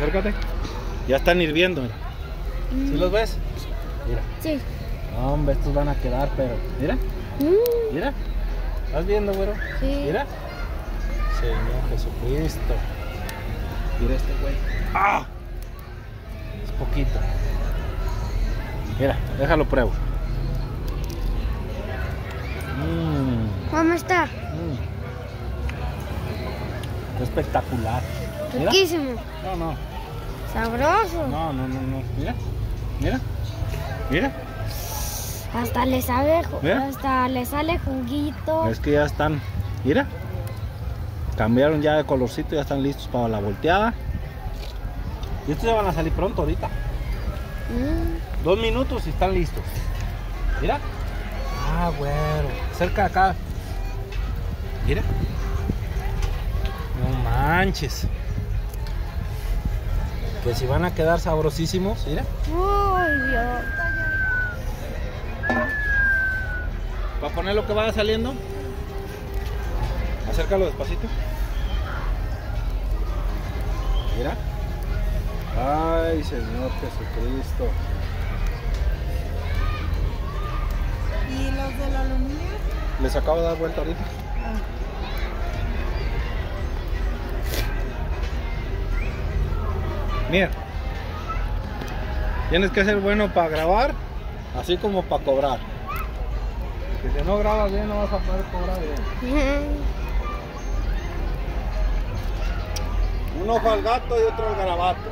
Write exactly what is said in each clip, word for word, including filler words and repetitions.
Acércate. Ya están hirviendo, mira. Mm. ¿Sí los ves? Mira. Sí. No, hombre, estos van a quedar, pero... Mira. Mm. Mira. ¿Estás viendo, güero? Sí. Mira. Señor Jesucristo. Mira este güey. ¡Ah! Es poquito. Mira, déjalo pruebo. Mmm. ¿Cómo está? Mm. Espectacular. Mira. Riquísimo. No, no. Sabroso. No, no, no, no. Mira. Mira. Mira. Hasta le sabe, Mira. hasta le sale juguito. Es que ya están. Mira. Cambiaron ya de colorcito, ya están listos para la volteada. Y estos ya van a salir pronto ahorita. Mm. Dos minutos y están listos. Mira. Ah, güero. Cerca de acá. Mira. No manches. Que si van a quedar sabrosísimos, mira. Uy, Dios. Para poner lo que vaya saliendo. Acércalo despacito. Mira. Ay, Señor Jesucristo. ¿Y los del aluminio? Les acabo de dar vuelta ahorita. Mira, tienes que ser bueno para grabar, así como para cobrar. Porque si no grabas bien, no vas a poder cobrar bien. Un ojo al gato y otro al garabato.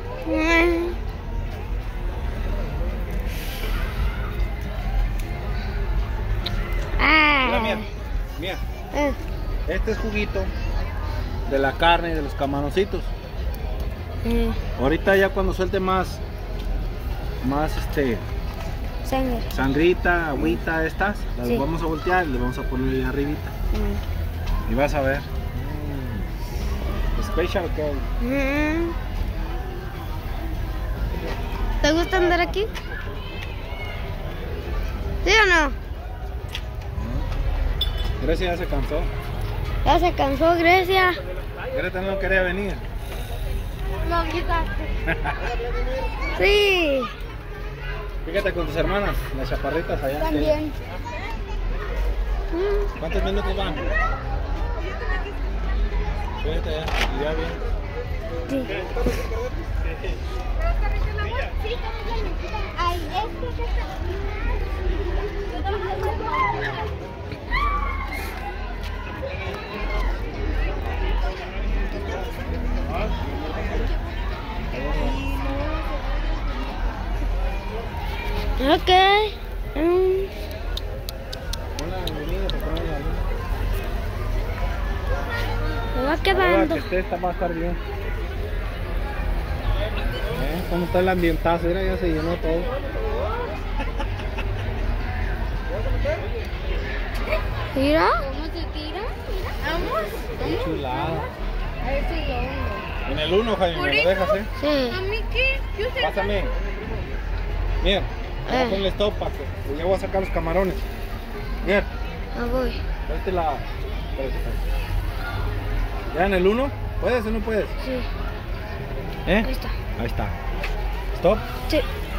Mira, mira, mira. Eh. Este es juguito de la carne y de los camaroncitos. Eh. Ahorita ya cuando suelte más, más este, Sangre. sangrita, agüita estas, las Sí. vamos a voltear y le vamos a poner ahí arribita. Mm. Y vas a ver. Mm. Special K. Mm. ¿Te gusta andar aquí? ¿Sí o no? Grecia ya se cansó. Ya se cansó Grecia. Greta no quería venir. Lo quitaste. Sí. Fíjate con tus hermanas, las chaparritas allá. También. Mm. ¿Cuántos minutos van? Fíjate ya, y ya bien. Sí. Ok. Mm. Una bienvenida, te ponen la luz. Me va Ahora quedando. que esté, esta va a estar bien. ¿Eh? ¿Cómo está el ambientazo? Mira, ya se llenó todo. Mira. ¿Cómo se tira? Vamos. Qué chulada. A ver si lo uno. En el uno, Jaime, ¿me lo dejas, eh? Sí. ¿A mí qué? Yo sé. Pásame. Mira, Eh. ponle stop para que pues ya voy a sacar los camarones. Mira, Me voy. tráete la... espérate, espérate. ¿Ya en el uno? ¿Puedes o no puedes? Sí. ¿Eh? Ahí está. Ahí está. Stop. Sí.